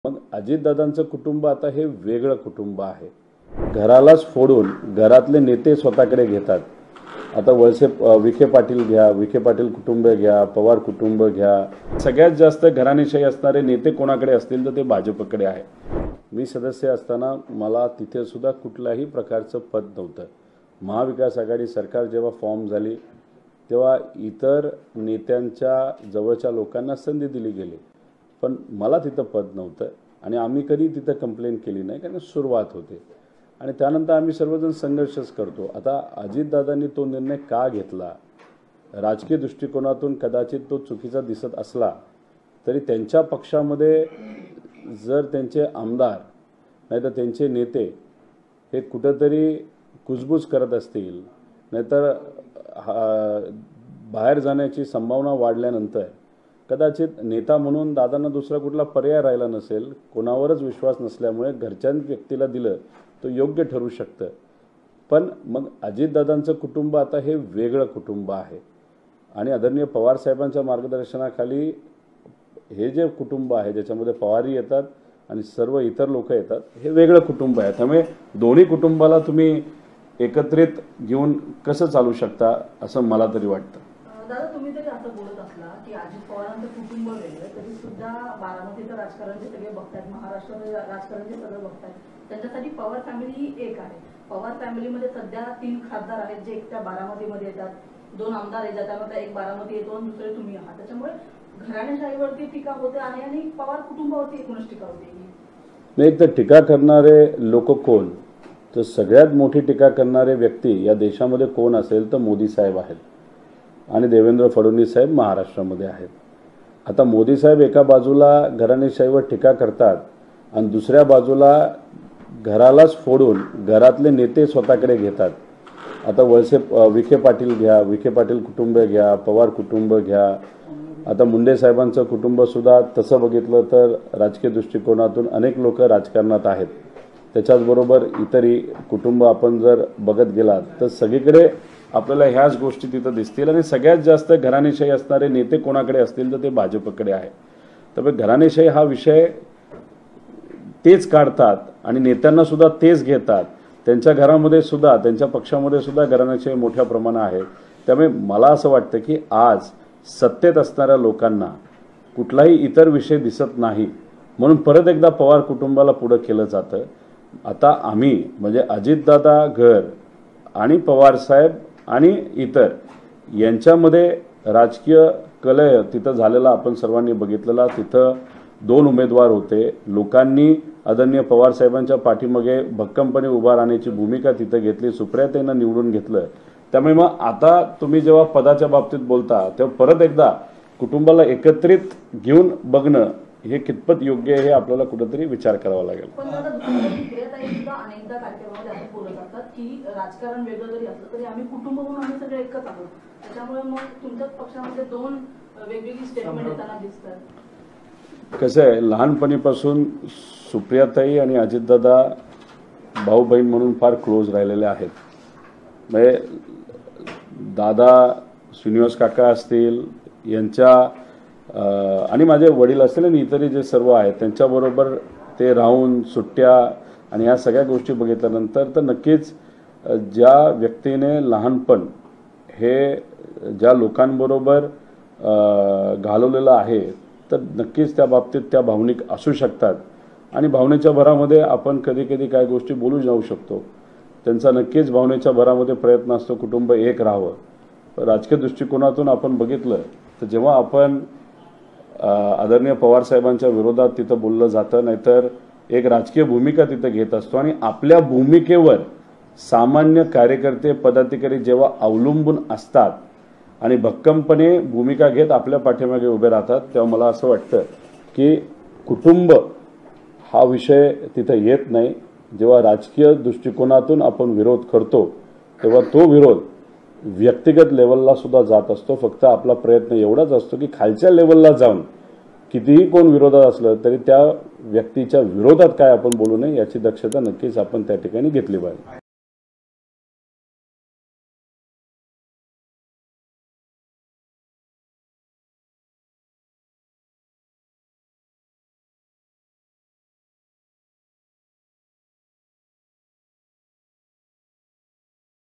मग अजितदादांचं कुटुंब आता हे वेगळं कुटुंब आहे। घरालाच फोडून घरातले नेते स्वतःकडे घेतात। आता वळसे विखे पाटील घ्या, विखे पाटील कुटुंब घ्या, पवार कुटुंब घ्या, सगळ्यात जास्त घराणेशाही असणारे नेते कोणाकडे असतील तर ते भाजपकडे आहे। मी सदस्य असताना मला तिथे सुद्धा कुठल्याही प्रकारचं पद नव्हतं। महाविकास आघाडी सरकार जेव्हा फॉर्म झाली तेव्हा इतर नेत्यांच्या जवळच्या लोकांना संधी दिली गेली, पण मला तिथं पद नव्हतं आणि आम्ही कधी तिथं कंप्लेंट केली नाही, कारण सुरुवात होते आणि त्यानंतर आम्ही सर्वजण संघर्षच करतो। आता अजितदादांनी तो निर्णय का घेतला, राजकीय दृष्टिकोनातून कदाचित तो चुकीचा दिसत असला तरी त्यांच्या पक्षामध्ये जर त्यांचे आमदार नाहीतर त्यांचे नेते हे कुठेतरी कुजबूज करत असतील, नाहीतर बाहेर जाण्याची संभावना वाढल्यानंतर कदाचित नेता म्हणून दादांना दुसरा कुठला पर्याय राहिला नसेल, कोणावरच विश्वास नसल्यामुळे घरच्या व्यक्तीला दिलं तो योग्य ठरू शकतं। पण मग अजितदादांचं कुटुंब आता हे वेगळं कुटुंब आहे आणि आदरणीय पवार साहेबांच्या मार्गदर्शनाखाली हे जे कुटुंब आहे ज्याच्यामध्ये पवारही येतात आणि सर्व इतर लोक येतात, हे वेगळं कुटुंब आहे। त्यामुळे दोन्ही कुटुंबाला तुम्ही एकत्रित घेऊन कसं चालू शकता असं मला तरी वाटतं। दादा, तुम्ही तरी असं बोलत असला की अजित पवारांचं कुटुंब वेगळं, तरी सुद्धा बारामतीचं राजकारण जे सगळे बघतात, महाराष्ट्राचं राजकारण जे सगळं बघतात, त्यांच्यासाठी पवार फॅमिली ही एक आहे। पवार फॅमिलीमध्ये सध्या 3 खासदार आहेत जे एकट्या बारामतीमध्ये येतात, 2 आमदार आहेत ज्याच्यामध्ये एक बारामती येतो आणि दुसरे तुम्ही आहात। त्याच्यामुळे घराणेशाहीवरती टीका होते आहे आणि पवार कुटुंबावरती एकूणच टीका होते। नाही तर टीका करणारे लोक कोण, तर सगळ्यात मोठी टीका करणारे व्यक्ती या देशामध्ये कोण असेल तर मोदी साहेब आहेत आणि देवेंद्र फडणवीस साहेब महाराष्ट्रामध्ये आहेत। आता मोदी साहेब एका बाजूला घराणेशाहीवर टीका करतात आणि दुसऱ्या बाजूला घरालाच फोडून घरातले नेते स्वतःकडे घेतात। आता वळसे विखे पाटील घ्या, विखे पाटील कुटुंब घ्या, पवार कुटुंब घ्या, आता मुंडे साहेबांचं कुटुंब सुद्धा तसं बघितलं तर राजकीय दृष्टिकोनातून अनेक लोक राजकारणात आहेत। त्याच्याचबरोबर इतरही कुटुंब आपण जर बघत गेलात तर सगळीकडे आपल्याला ह्याच गोष्टी तिथं दिसतील आणि सगळ्यात जास्त घराणेशाही असणारे नेते कोणाकडे असतील तर ते भाजपकडे आहे। त्यामुळे घराणेशाही हा विषय तेच काढतात आणि नेत्यांना सुद्धा तेच घेतात। त्यांच्या घरामध्ये सुद्धा त्यांच्या पक्षामध्ये सुद्धा घराणेशाही मोठ्या प्रमाणात आहे। त्यामुळे मला असं वाटतं की आज सत्तेत असणाऱ्या लोकांना कुठलाही इतर विषय दिसत नाही, म्हणून परत एकदा पवार कुटुंबाला पुढं केलं जातं। आता आम्ही म्हणजे अजितदादा घर आणि पवार साहेब आणि इतर यांच्यामध्ये राजकीय कलह तिथं झालेला आपण सर्वांनी बघितलेला। तिथं 2 उमेदवार होते, लोकांनी आदरणीय पवार साहेबांच्या पाठीमागे भक्कमपणे उभा राहण्याची भूमिका तिथं घेतली, सुप्रियाताईंना निवडून घेतलं। त्यामुळे मग आता तुम्ही जेव्हा पदाच्या बाबतीत बोलता तेव्हा परत एकदा कुटुंबाला एकत्रित घेऊन बघणं हे कितपत योग्य आहे हे आपल्याला कुठेतरी विचार करावा लागेल। पण दादा, सुप्रियाताई सुद्धा अनेकदा कार्यक्रमामध्ये असं बोलत असतात की राजकारण वेगळं जरी असलं तरी आम्ही कुटुंब म्हणून आम्ही सगळे एकच आहोत। त्याच्यामुळे मग तुमच्याच पक्षामध्ये 2 वेगवेगळी स्टेटमेंट येताना दिसतात। कसं आहे, लहानपणीपासून सुप्रियाताई आणि अजितदादा भाऊ बहीण म्हणून फार क्लोज राहिलेले आहेत। म्हणजे दादा श्रीनिवास काका असतील यांच्या आणि माझे वडील असतील आणि इतरही जे सर्व आहेत त्यांच्याबरोबर ते राहून सुट्ट्या आणि ह्या सगळ्या गोष्टी बघितल्यानंतर तर नक्कीच ज्या व्यक्तीने लहानपण हे ज्या लोकांबरोबर घालवलेलं आहे तर नक्कीच त्या बाबतीत त्या भावनिक असू शकतात आणि भावनेच्या भरामध्ये आपण कधी कधी काय गोष्टी बोलू जाऊ शकतो। त्यांचा नक्कीच भावनेच्या भरामध्ये प्रयत्न असतो कुटुंब एक राहावं। राजकीय दृष्टिकोनातून आपण बघितलं तर जेव्हा आपण आदरणीय पवार साहेबांच्या विरोधात तिथं बोललं जातं, नाहीतर एक राजकीय भूमिका तिथं घेत असतो आणि आपल्या भूमिकेवर सामान्य कार्यकर्ते पदाधिकारी जेव्हा अवलंबून असतात आणि भक्कमपणे भूमिका घेत आपल्या पाठीमागे उभे राहतात, तेव्हा मला असं वाटतं की कुटुंब हा विषय तिथं येत नाही। जेव्हा राजकीय दृष्टिकोनातून आपण विरोध करतो तेव्हा तो विरोध व्यक्तिगत लेवलला सुद्धा जात असतो। फक्त आपला प्रयत्न एवढाच असतो की खालच्या लेवलला जाऊन कितीही कोण विरोधात असलं तरी त्या व्यक्तीच्या विरोधात काय आपण बोलू नये याची दक्षता नक्कीच आपण त्या ठिकाणी घेतली पाहिजे।